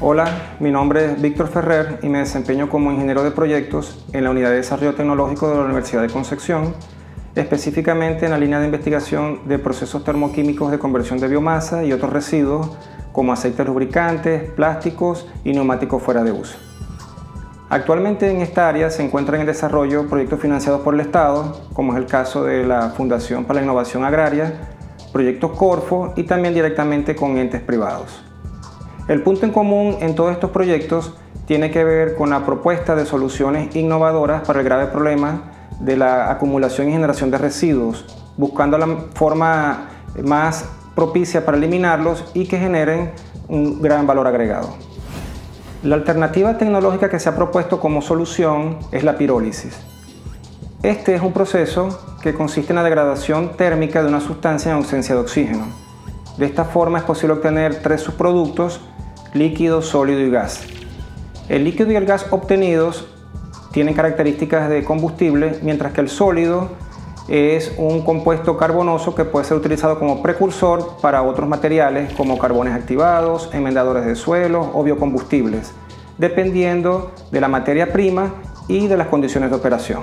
Hola, mi nombre es Víctor Ferrer y me desempeño como ingeniero de proyectos en la Unidad de Desarrollo Tecnológico de la Universidad de Concepción, específicamente en la línea de investigación de procesos termoquímicos de conversión de biomasa y otros residuos como aceites lubricantes, plásticos y neumáticos fuera de uso. Actualmente en esta área se encuentran en desarrollo proyectos financiados por el Estado, como es el caso de la Fundación para la Innovación Agraria, proyectos Corfo y también directamente con entes privados. El punto en común en todos estos proyectos tiene que ver con la propuesta de soluciones innovadoras para el grave problema de la acumulación y generación de residuos, buscando la forma más propicia para eliminarlos y que generen un gran valor agregado. La alternativa tecnológica que se ha propuesto como solución es la pirólisis. Este es un proceso que consiste en la degradación térmica de una sustancia en ausencia de oxígeno. De esta forma es posible obtener tres subproductos: líquido, sólido y gas. El líquido y el gas obtenidos tienen características de combustible, mientras que el sólido es un compuesto carbonoso que puede ser utilizado como precursor para otros materiales como carbones activados, enmendadores de suelo o biocombustibles, dependiendo de la materia prima y de las condiciones de operación.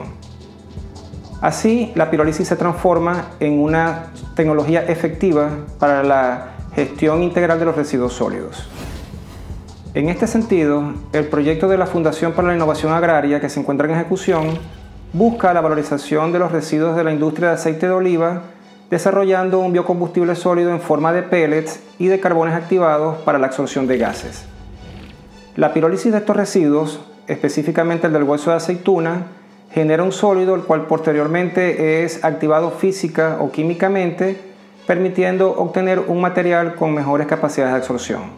Así, la pirólisis se transforma en una tecnología efectiva para la gestión integral de los residuos sólidos. En este sentido, el proyecto de la Fundación para la Innovación Agraria que se encuentra en ejecución busca la valorización de los residuos de la industria de aceite de oliva, desarrollando un biocombustible sólido en forma de pellets y de carbones activados para la absorción de gases. La pirólisis de estos residuos, específicamente el del hueso de aceituna, genera un sólido el cual posteriormente es activado física o químicamente, permitiendo obtener un material con mejores capacidades de absorción.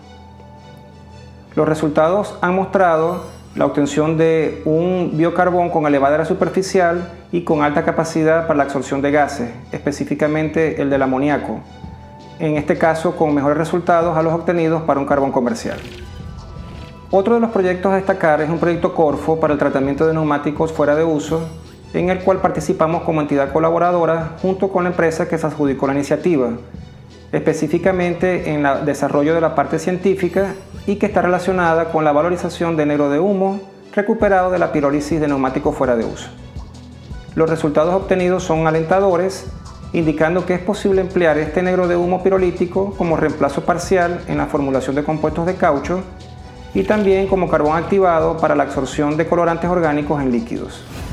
Los resultados han mostrado la obtención de un biocarbón con elevada área superficial y con alta capacidad para la absorción de gases, específicamente el del amoníaco, en este caso con mejores resultados a los obtenidos para un carbón comercial. Otro de los proyectos a destacar es un proyecto Corfo para el tratamiento de neumáticos fuera de uso, en el cual participamos como entidad colaboradora junto con la empresa que se adjudicó la iniciativa, específicamente en el desarrollo de la parte científica y que está relacionada con la valorización de negro de humo recuperado de la pirólisis de neumáticos fuera de uso. Los resultados obtenidos son alentadores, indicando que es posible emplear este negro de humo pirolítico como reemplazo parcial en la formulación de compuestos de caucho y también como carbón activado para la absorción de colorantes orgánicos en líquidos.